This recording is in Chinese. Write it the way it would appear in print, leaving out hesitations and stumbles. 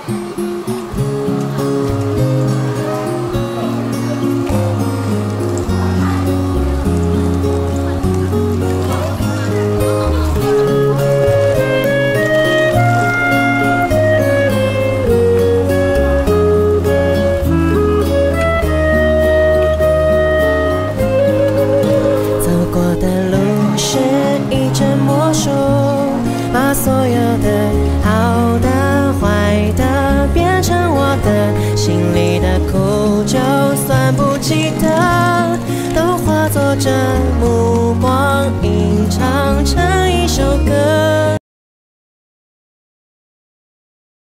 把所有的好的、坏的变成我的，心里的苦就算不记得，都化作这幕。